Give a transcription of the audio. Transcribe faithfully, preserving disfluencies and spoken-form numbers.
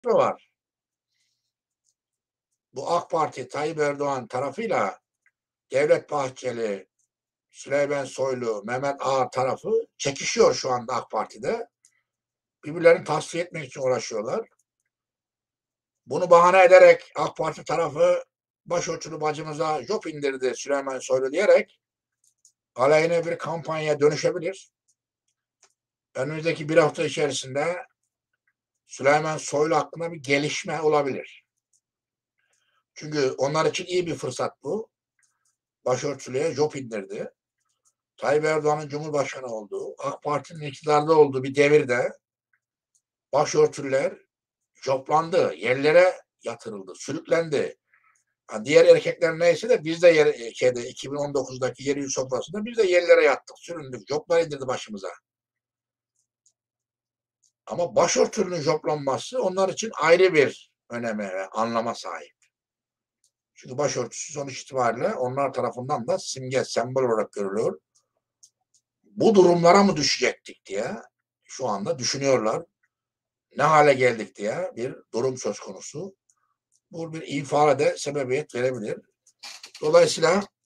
var. Bu AK Parti, Tayyip Erdoğan tarafıyla Devlet Bahçeli, Süleyman Soylu, Mehmet Ağar tarafı çekişiyor şu anda AK Parti'de. Birbirlerini tasfiye etmek için uğraşıyorlar. Bunu bahane ederek AK Parti tarafı başörtülü bacımıza job indirdi Süleyman Soylu diyerek aleyhine bir kampanya dönüşebilir. Önümüzdeki bir hafta içerisinde Süleyman Soylu hakkında bir gelişme olabilir. Çünkü onlar için iyi bir fırsat bu. Başörtülüye job indirdi. Tayyip Erdoğan'ın Cumhurbaşkanı olduğu, AK Parti'nin iktidarda olduğu bir devirde başörtüler joplandı, yerlere yatırıldı, sürüklendi. Yani diğer erkekler neyse de biz de yer, şeyde, iki bin on dokuzdaki yeryüzü sofrasında biz de yerlere yattık, süründük, joplar indirdi başımıza. Ama başörtülünün joplanması onlar için ayrı bir öneme ve anlama sahip. Çünkü başörtüsü sonuç itibariyle onlar tarafından da simge, sembol olarak görülüyor. Bu durumlara mı düşecektik diye şu anda düşünüyorlar. Ne hale geldik diye bir durum söz konusu. Bu bir ifade sebebiyet verebilir. Dolayısıyla